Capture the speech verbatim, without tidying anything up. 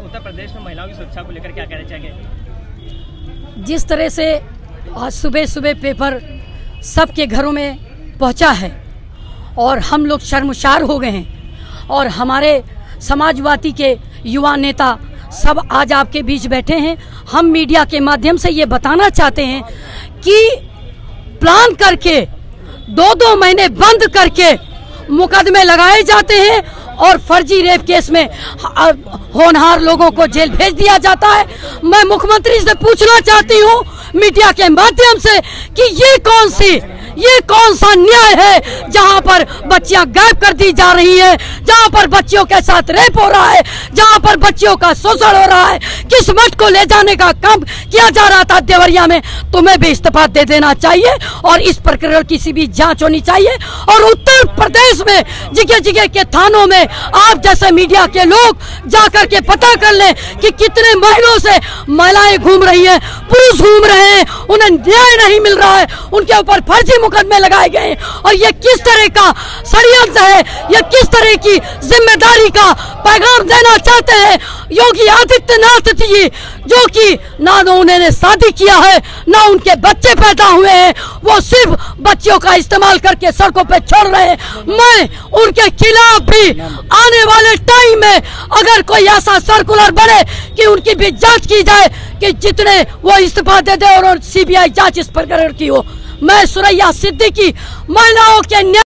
उत्तर प्रदेश में महिलाओं की सुरक्षा को लेकर क्या कहना चाहेंगे? जिस तरह से आज सुबह सुबह पेपर सबके घरों में पहुंचा है और हम लोग शर्मसार हो गए हैं और हमारे समाजवादी के युवा नेता सब आज आपके बीच बैठे हैं। हम मीडिया के माध्यम से ये बताना चाहते हैं कि प्लान करके दो दो महीने बंद करके मुकदमे लगाए जाते हैं और फर्जी रेप केस में होनहार लोगों को जेल भेज दिया जाता है। मैं मुख्यमंत्री से पूछना चाहती हूँ मीडिया के माध्यम से कि ये कौन सी ये कौन सा न्याय है जहां पर बच्चियां गायब कर दी जा रही हैं, जहां पर बच्चियों के साथ रेप हो रहा है, जहां पर बच्चियों का शोषण हो रहा है। किस मठ को ले जाने का काम किया जा रहा था देवरिया में, तुम्हें भी इस्तीफा दे देना चाहिए और इस प्रकरण की सी भी जांच होनी चाहिए। और उत्तर प्रदेश में जगह जगह के थानों में आप जैसे मीडिया के लोग जाकर के पता कर लें कि कितने महीनों से महिलाएं घूम रही है, पुरुष घूम रहे हैं, उन्हें न्याय नहीं मिल रहा है, उनके ऊपर फर्जी मुकदमे लगाए गए और ये किस तरह का षड्यंत्र है, ये किस तरह की जिम्मेदारी का पैगाम देना चाहते हैं योगी आदित्यनाथ जी, जो कि ना उन्होंने शादी किया है ना उनके बच्चे पैदा हुए हैं, वो सिर्फ बच्चों का इस्तेमाल करके सड़कों पे छोड़ रहे हैं। मैं उनके खिलाफ भी आने वाले टाइम में अगर कोई ऐसा सर्कुलर बने कि उनकी भी जांच की जाए कि जितने वो इस्तीफा दे दे और सीबीआई जांच इस प्रकरण की हो। मैं सुरैया सिद्दीकी महिलाओं के